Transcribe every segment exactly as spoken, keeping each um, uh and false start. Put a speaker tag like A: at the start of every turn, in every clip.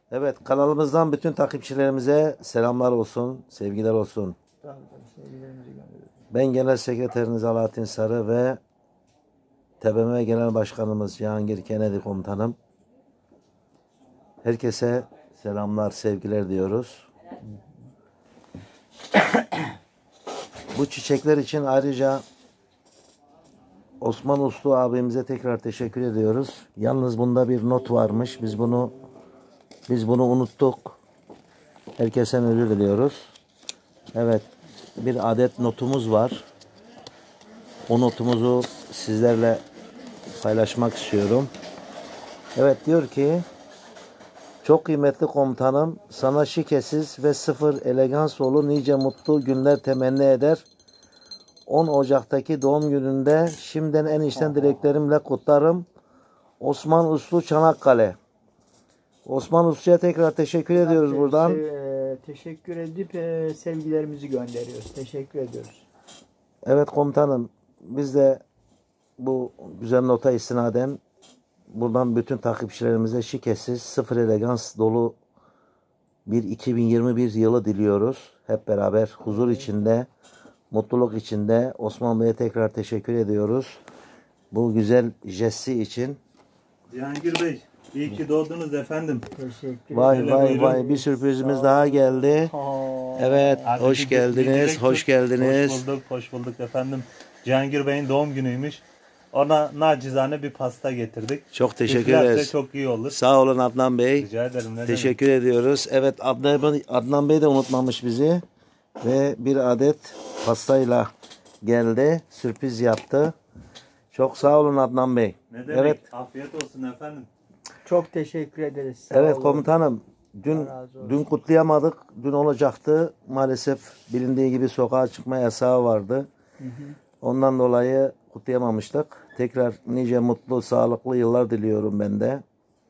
A: Evet, kanalımızdan bütün takipçilerimize selamlar olsun, sevgiler olsun.
B: Tabii tabii sevgilerimizi gönderiyoruz.
A: Ben Genel Sekreteriniz Alaaddin Sarı ve T B M M Genel Başkanımız Cihangir Kennedy Komutanım. Herkese selamlar, sevgiler diyoruz. Bu çiçekler için ayrıca Osman Uslu abimize tekrar teşekkür ediyoruz. Yalnız bunda bir not varmış. Biz bunu biz bunu unuttuk. Herkesten özür diliyoruz. Evet, bir adet notumuz var. O notumuzu sizlerle paylaşmak istiyorum. Evet, diyor ki: çok kıymetli komutanım, sana şikesiz ve sıfır elegans dolu nice mutlu günler temenni eder. on Ocak'taki doğum gününde şimdiden en içten dileklerimle kutlarım. Osman Uslu, Çanakkale. Osman Uslu'ya tekrar teşekkür ediyoruz
B: Te-
A: buradan.
B: se- teşekkür edip e, sevgilerimizi gönderiyoruz. Teşekkür ediyoruz.
A: Evet komutanım, biz de bu güzel nota istinaden buradan bütün takipçilerimize şikesiz, sıfır elegans dolu bir iki bin yirmi bir yılı diliyoruz. Hep beraber huzur içinde, mutluluk içinde Osman Bey'e tekrar teşekkür ediyoruz. Bu güzel jesti için.
C: Cihangir Bey, iyi ki doğdunuz efendim.
B: Teşekkür
A: Vay
C: Öyle
A: vay
C: buyurun.
A: vay, bir sürprizimiz daha geldi.
B: Aa,
A: Evet,
C: Abi
A: hoş
C: bir- bir
A: geldiniz,
C: dilek
A: hoş
C: tut.
A: geldiniz.
C: Hoş bulduk, hoş bulduk efendim. Cihangir Bey'in doğum günüymüş. Ona nacizane bir pasta getirdik.
A: Çok teşekkür
C: Üflerse
A: ederiz.
C: çok iyi olur.
A: Sağ olun Adnan Bey.
C: Rica ederim. Ne
A: Teşekkür ediyoruz. Evet, Adnan, Adnan Bey de unutmamış bizi. Ve bir adet pastayla geldi. Sürpriz yaptı. Çok sağ olun Adnan Bey.
C: Ne demek?
A: Evet,
C: Afiyet olsun efendim.
B: çok teşekkür ederiz. Sağ
A: evet
B: olun.
A: komutanım. Dün
B: Allah razı olsun.
A: dün kutlayamadık. Dün olacaktı. Maalesef bilindiği gibi sokağa çıkma yasağı vardı.
B: Hı hı.
A: Ondan dolayı kutlayamamıştık. Tekrar nice mutlu, sağlıklı yıllar diliyorum ben de.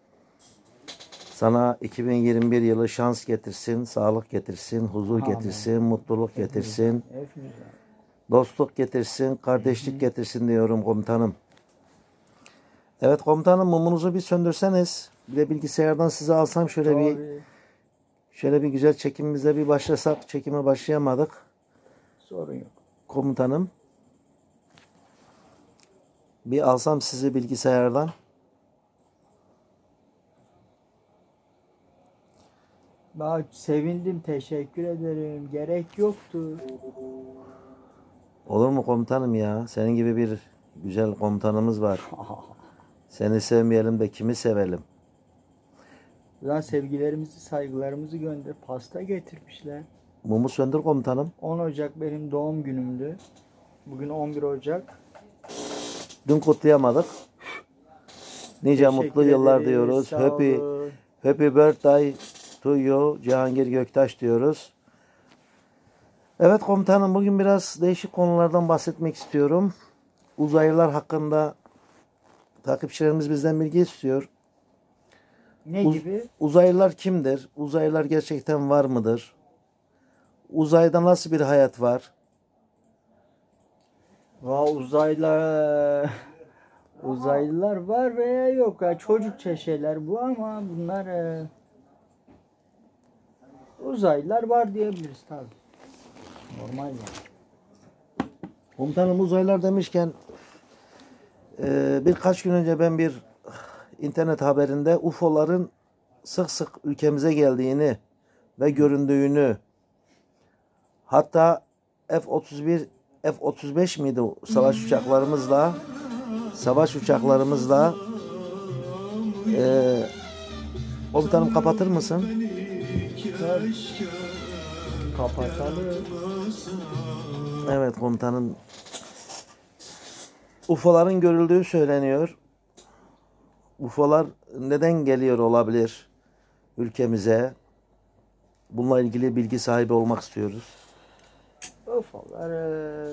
A: Sana iki bin yirmi bir yılı şans getirsin, sağlık getirsin, huzur
B: Amin.
A: getirsin, mutluluk getirsin,
B: Hepimize.
A: dostluk getirsin, kardeşlik getirsin diyorum komutanım. Evet komutanım, mumunuzu bir söndürseniz. Bir de bilgisayardan size alsam şöyle bir
B: Tabii,
A: şöyle bir güzel çekimimize bir başlasak. Çekime başlayamadık
B: sorun yok.
A: komutanım. Bir alsam sizi bilgisayardan.
B: Bak, sevindim, teşekkür ederim. Gerek yoktu.
A: Olur mu komutanım ya? Senin gibi bir güzel komutanımız var. Seni sevmeyelim de kimi sevelim?
B: Buradan sevgilerimizi, saygılarımızı gönder. Pasta getirmişler.
A: Mumu söndür komutanım.
B: on Ocak benim doğum günümdü. Bugün on bir Ocak.
A: Dün kutlayamadık. Nice
B: Teşekkür
A: mutlu yıllar
B: ederiz,
A: diyoruz.
B: sağ
A: Happy,
B: olun.
A: happy birthday to you Cihangir Göktaş diyoruz. Evet komutanım, bugün biraz değişik konulardan bahsetmek istiyorum. Uzaylılar hakkında takipçilerimiz bizden bilgi istiyor.
B: Ne
A: Uz-
B: gibi?
A: Uzaylılar kimdir? Uzaylılar gerçekten var mıdır? Uzayda nasıl bir hayat var?
B: Va uzaylılar uzaylılar var veya yok. Ya, çocukça şeyler bu ama bunlar e, uzaylılar var diyebiliriz tabii. Normal yani.
A: Komutanım, uzaylılar demişken e, birkaç gün önce ben bir internet haberinde U F O'ların sık sık ülkemize geldiğini ve göründüğünü, hatta F otuz bir, F otuz beş miydi o savaş uçaklarımızla savaş uçaklarımızla e, komutanım kapatır mısın?
B: Tabii. Kapatalım.
A: Evet komutanım. U F O'ların görüldüğü söyleniyor. U F O'lar neden geliyor olabilir ülkemize? Bununla ilgili bilgi sahibi olmak istiyoruz.
B: U F O'lar e,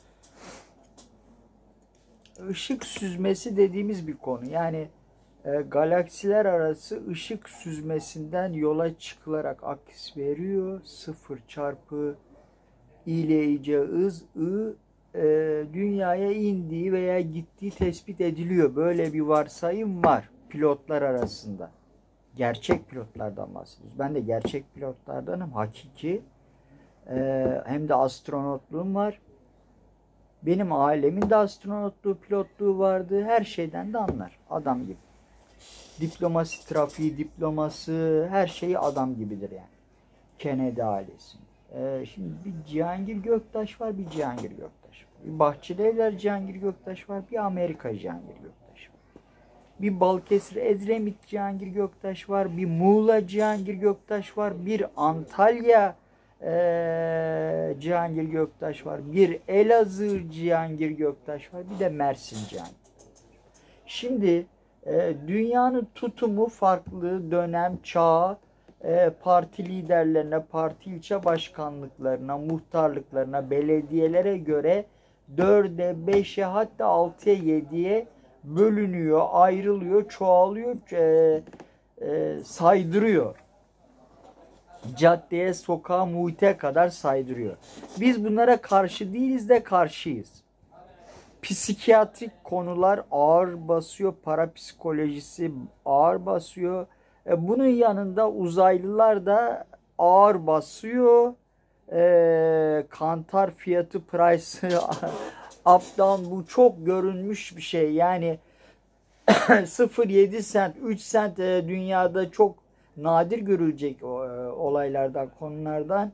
B: ışık süzmesi dediğimiz bir konu. Yani e, galaksiler arası ışık süzmesinden yola çıkılarak aks veriyor. Sıfır çarpı iyileyici hız I e, dünyaya indiği veya gittiği tespit ediliyor. Böyle bir varsayım var pilotlar arasında. gerçek pilotlardan bahsediyoruz. Ben de gerçek pilotlardanım. Hakiki. Ee, hem de astronotluğum var. Benim ailemin de astronotluğu, pilotluğu vardı. Her şeyden de anlar. Adam gibi. Diplomasi, trafiği, diploması, her şeyi adam gibidir yani. Kennedy ailesi. Ee, şimdi bir Cihangir Göktaş var, bir Cihangir Göktaş var. Bir Bahçelievler Cihangir Göktaş var, bir Amerika Cihangir Göktaş var. Bir Balıkesir Edremit Cihangir Göktaş var, bir Muğla Cihangir Göktaş var, bir Antalya Ee, Cihangir Göktaş var. Bir Elazığ Cihangir Göktaş var. Bir de Mersin Cihangir. Şimdi e, dünyanın tutumu farklı dönem, çağ, e, parti liderlerine, parti ilçe başkanlıklarına, muhtarlıklarına, belediyelere göre dörde, beşe hatta altıya, yediye bölünüyor, ayrılıyor, çoğalıyor, e, e, saydırıyor. Caddeye, sokağa, muhite kadar saydırıyor. Biz bunlara karşı değiliz de karşıyız. Psikiyatrik konular ağır basıyor, parapsikolojisi ağır basıyor. E, bunun yanında uzaylılar da ağır basıyor. E, kantar fiyatı, price, up down, bu çok görünmüş bir şey. Yani sıfır virgül yedi sent, üç sent e, dünyada çok nadir görülecek olaylardan, konulardan.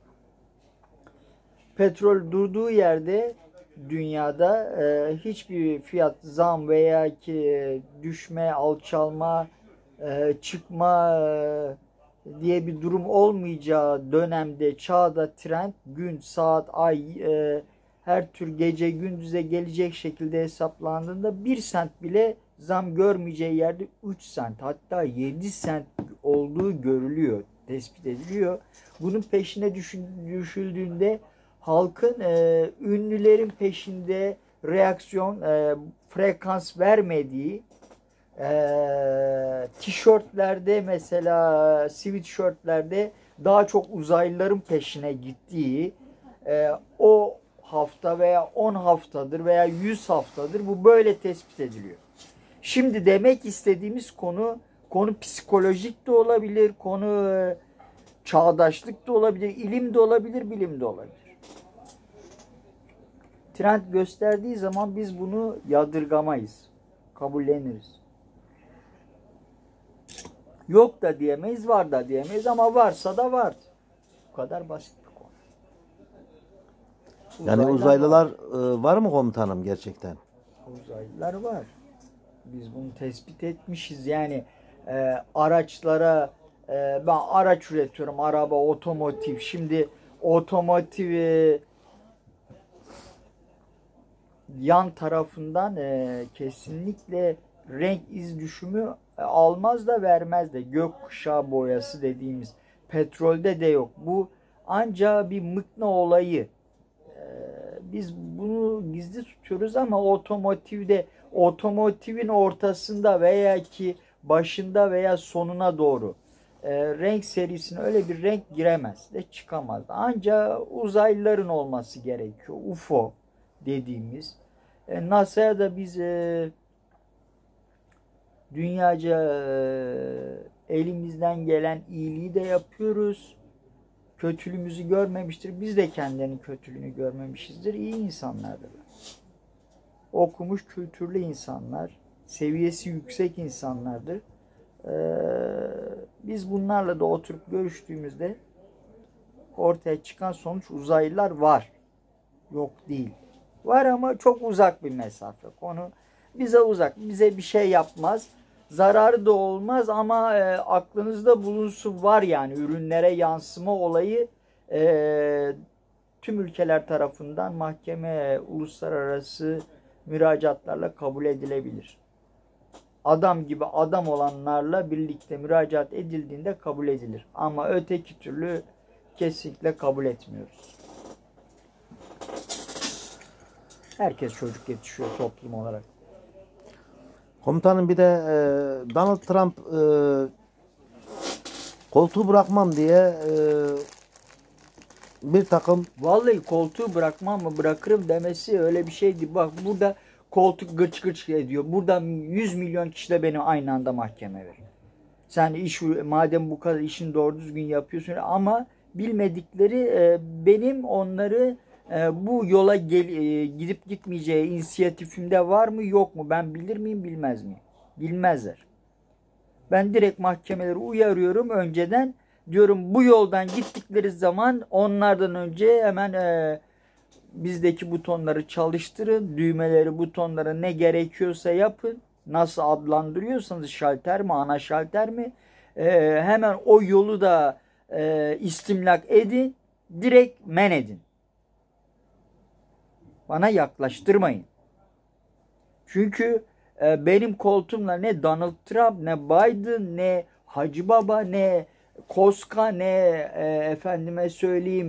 B: Petrol durduğu yerde dünyada e, hiçbir fiyat zam veya ki düşme, alçalma, e, çıkma e, diye bir durum olmayacağı dönemde, çağda trend gün, saat, ay, e, her tür gece gündüze gelecek şekilde hesaplandığında bir sent bile zam görmeyeceği yerde üç sent, hatta yedi sent olduğu görülüyor, tespit ediliyor. Bunun peşine düşüldüğünde halkın, e, ünlülerin peşinde reaksiyon, e, frekans vermediği, e, tişörtlerde mesela, sweatshirtlerde daha çok uzaylıların peşine gittiği, e, o hafta veya on haftadır veya yüz haftadır bu böyle tespit ediliyor. Şimdi demek istediğimiz konu, konu psikolojik de olabilir, konu e, çağdaşlık da olabilir, ilim de olabilir, bilim de olabilir. Trend gösterdiği zaman biz bunu yadırgamayız, kabulleniriz. Yok da diyemeyiz, var da diyemeyiz ama varsa da var. Bu kadar basit bir konu.
A: Yani
B: Uzaylılar
A: uzaylılar var. var mı komutanım gerçekten?
B: Uzaylılar var. Biz bunu tespit etmişiz. Yani e, araçlara, e, ben araç üretiyorum. Araba, otomotiv. Şimdi otomotiv e, yan tarafından e, kesinlikle renk iz düşümü e, almaz da vermez de. Gökkuşağı boyası dediğimiz petrolde de yok. Bu ancak bir mıkna olayı. E, biz bunu gizli tutuyoruz ama otomotivde, otomotivin ortasında veya ki başında veya sonuna doğru e, renk serisine öyle bir renk giremez de çıkamaz. Ancak uzaylıların olması gerekiyor. U F O dediğimiz. E, NASA'ya da biz e, dünyaca e, elimizden gelen iyiliği de yapıyoruz. Kötülüğümüzü görmemiştir. Biz de kendilerinin kötülüğünü görmemişizdir. İyi insanlardırlar. Okumuş, kültürlü insanlar, seviyesi yüksek insanlardır. Ee, biz bunlarla da oturup görüştüğümüzde ortaya çıkan sonuç uzaylılar var. Yok değil. Var ama çok uzak bir mesafe. Konu bize uzak. Bize bir şey yapmaz. Zararı da olmaz ama e, aklınızda bulunsun, var yani ürünlere yansıma olayı e, tüm ülkeler tarafından mahkeme, uluslararası müracaatlarla kabul edilebilir. Adam gibi adam olanlarla birlikte müracaat edildiğinde kabul edilir. Ama öteki türlü kesinlikle kabul etmiyoruz. Herkes çocuk yetişiyor toplum olarak.
A: Komutanım bir de e, Donald Trump e, koltuğu bırakmam diye e, bir takım...
B: Vallahi koltuğu bırakmam mı bırakırım demesi öyle bir şeydi. Bak burada koltuk gıç gıç ediyor. Buradan yüz milyon kişi de beni aynı anda mahkeme verir. Sen iş madem bu kadar işini doğru düzgün yapıyorsun ama bilmedikleri e, benim onları e, bu yola gel, e, gidip gitmeyeceği inisiyatifimde var mı yok mu? Ben bilir miyim bilmez miyim? Bilmezler. Ben direkt mahkemeleri uyarıyorum önceden. Diyorum bu yoldan gittikleri zaman onlardan önce hemen e, bizdeki butonları çalıştırın. Düğmeleri, butonları ne gerekiyorsa yapın. Nasıl adlandırıyorsanız şalter mi, ana şalter mi? E, hemen o yolu da e, istimlak edin. Direkt men edin. Bana yaklaştırmayın. Çünkü e, benim koltuğumla ne Donald Trump, ne Biden, ne Hacı Baba, ne Koska, ne e, efendime söyleyeyim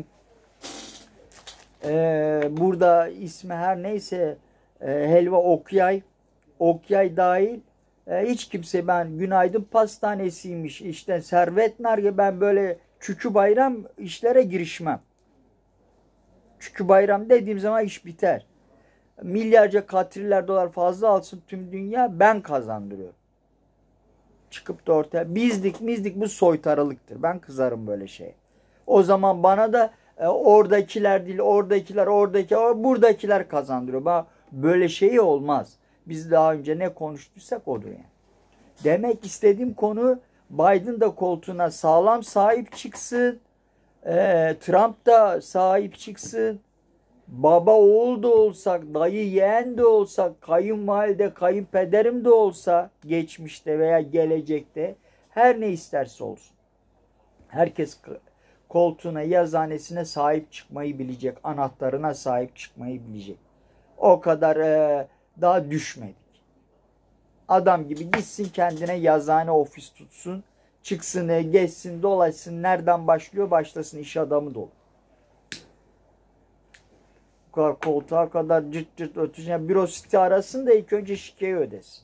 B: e, burada ismi her neyse e, Helva Okyay, Okyay dahil e, hiç kimse ben günaydın pastanesiymiş işte Servet Narge ben böyle Çükü Bayram işlere girişmem. Çükü Bayram dediğim zaman iş biter. Milyarca katriller dolar fazla alsın tüm dünya ben kazandırıyorum. Çıkıp da ortaya bizdik mizdik bu soytarılıktır. Ben kızarım böyle şeye. O zaman bana da e, oradakiler değil oradakiler oradaki buradakiler kazandırıyor. Bak böyle şey olmaz. Biz daha önce ne konuştuysak odur yani. Demek istediğim konu Biden da koltuğuna sağlam sahip çıksın. E, Trump da sahip çıksın. Baba oğul da olsak, dayı yeğen de olsak, kayınvalide, kayınpederim de olsa geçmişte veya gelecekte her ne isterse olsun. Herkes koltuğuna, yazhanesine sahip çıkmayı bilecek, anahtarına sahip çıkmayı bilecek. O kadar e, daha düşmedik. Adam gibi gitsin kendine yazhane ofis tutsun, çıksın, e, geçsin, dolaşsın, nereden başlıyor başlasın iş adamı da olur. Koltuğa kadar cırt cırt ötüsün. Yani bürositi arasın da ilk önce şikeyi ödesin.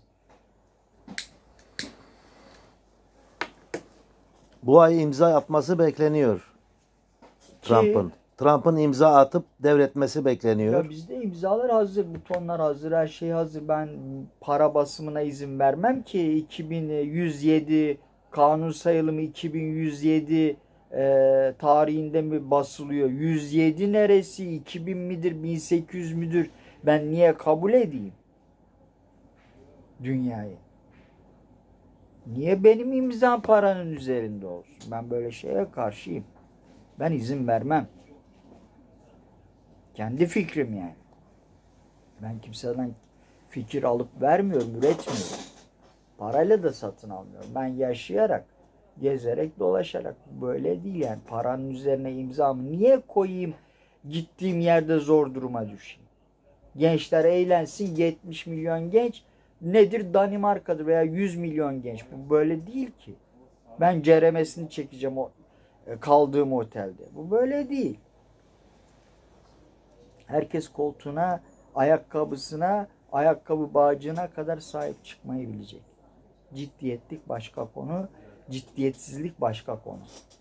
A: Bu ay imza atması bekleniyor. Trump'ın. Trump'ın imza atıp devretmesi bekleniyor.
B: Ya bizde imzalar hazır, butonlar hazır, her şey hazır. Ben para basımına izin vermem ki iki bin yüz yedi kanun sayılımı iki bin yüz yedi e, tarihinde mi basılıyor? yüz yedi neresi? iki bin midir? bin sekiz yüz müdür? Ben niye kabul edeyim? Dünyayı. Niye benim imzam paranın üzerinde olsun? Ben böyle şeye karşıyım. Ben izin vermem. Kendi fikrim yani. Ben kimseden fikir alıp vermiyorum, üretmiyorum. Parayla da satın almıyorum. Ben yaşayarak, gezerek, dolaşarak. Böyle değil yani. Paranın üzerine imzamı niye koyayım? Gittiğim yerde zor duruma düşeyim. Gençler eğlensin. yetmiş milyon genç nedir? Danimarka'dır veya yüz milyon genç. Bu böyle değil ki. Ben ceremesini çekeceğim o kaldığım otelde. Bu böyle değil. Herkes koltuğuna, ayakkabısına, ayakkabı bağcığına kadar sahip çıkmayı bilecek. Ciddiyetlik başka konu, ciddiyetsizlik başka konu.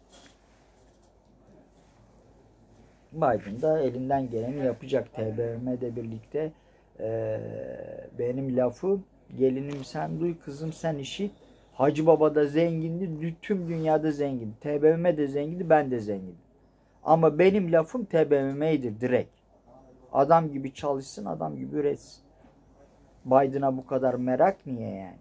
B: Biden da elinden geleni yapacak T B M M'de birlikte. Ee, benim lafım, gelinim sen duy, kızım sen işit. Hacı Baba da zengindi, tüm dünyada zengin. T B M M de zengindi, ben de zenginim. Ama benim lafım T B M M'ydi direkt. Adam gibi çalışsın, adam gibi üretsin. Biden'a bu kadar merak niye yani?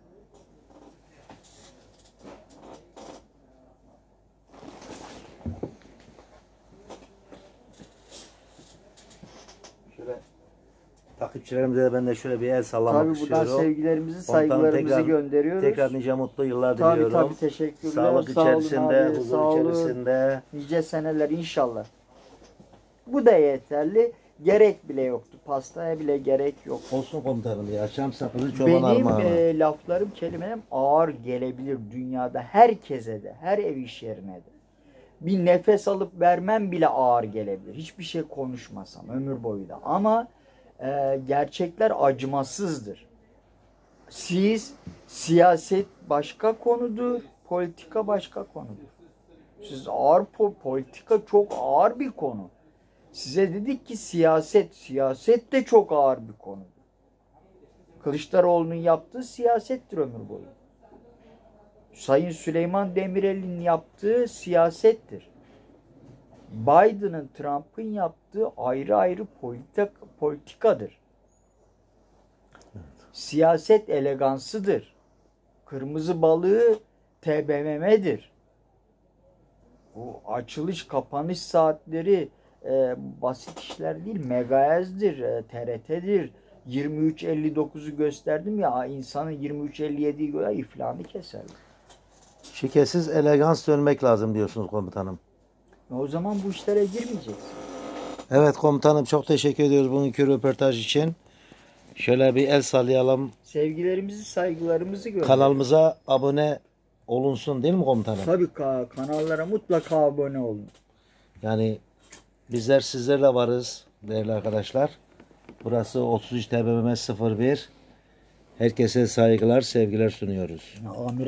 A: Şöyle takipçilerimize de ben de şöyle bir el sallamak
B: tabii
A: istiyorum.
B: Tabii buradan sevgilerimizi, saygılarımızı
A: tekrar,
B: gönderiyoruz.
A: Tekrar nice mutlu yıllar
B: tabii,
A: diliyorum.
B: Tabii tabii teşekkürler.
A: Sağlık
B: sağ
A: içerisinde,
B: olun abi,
A: huzur
B: sağ olun.
A: içerisinde.
B: Nice seneler inşallah. Bu da yeterli. Gerek bile yoktu. Pastaya bile gerek yok.
A: Olsun komutanım ya. Çam sapını çoban
B: Benim
A: armağanı.
B: e, laflarım, kelimelerim ağır gelebilir dünyada. Herkese de, her ev iş yerine de. Bir nefes alıp vermem bile ağır gelebilir. Hiçbir şey konuşmasam ömür boyu da. Ama e, gerçekler acımasızdır. Siz, siyaset başka konudur, politika başka konudur. Siz ağır politika çok ağır bir konu. Size dedik ki siyaset, siyaset de çok ağır bir konudur. Kılıçdaroğlu'nun yaptığı siyasettir ömür boyu. Sayın Süleyman Demirel'in yaptığı siyasettir. Biden'ın, Trump'ın yaptığı ayrı ayrı politik, politikadır. Siyaset elegansıdır. Kırmızı balığı T B M M'dir. Bu açılış kapanış saatleri e, basit işler değil. Megaez'dir, e, T R T'dir. yirmi üç elli dokuzu gösterdim ya, insanın yirmi üç elli yediyi göre iflahını keser.
A: Şikesiz elegans dönmek lazım diyorsunuz komutanım.
B: O zaman bu işlere girmeyeceksin.
A: Evet komutanım, çok teşekkür ediyoruz bugünkü röportaj için. Şöyle bir el sallayalım.
B: Sevgilerimizi, saygılarımızı gönder.
A: Kanalımıza abone olunsun değil mi komutanım?
B: Tabii ka- kanallara mutlaka abone olun.
A: Yani bizler sizlerle varız değerli arkadaşlar. Burası otuz üç T B M M sıfır bir. Herkese saygılar, sevgiler sunuyoruz.
B: Amir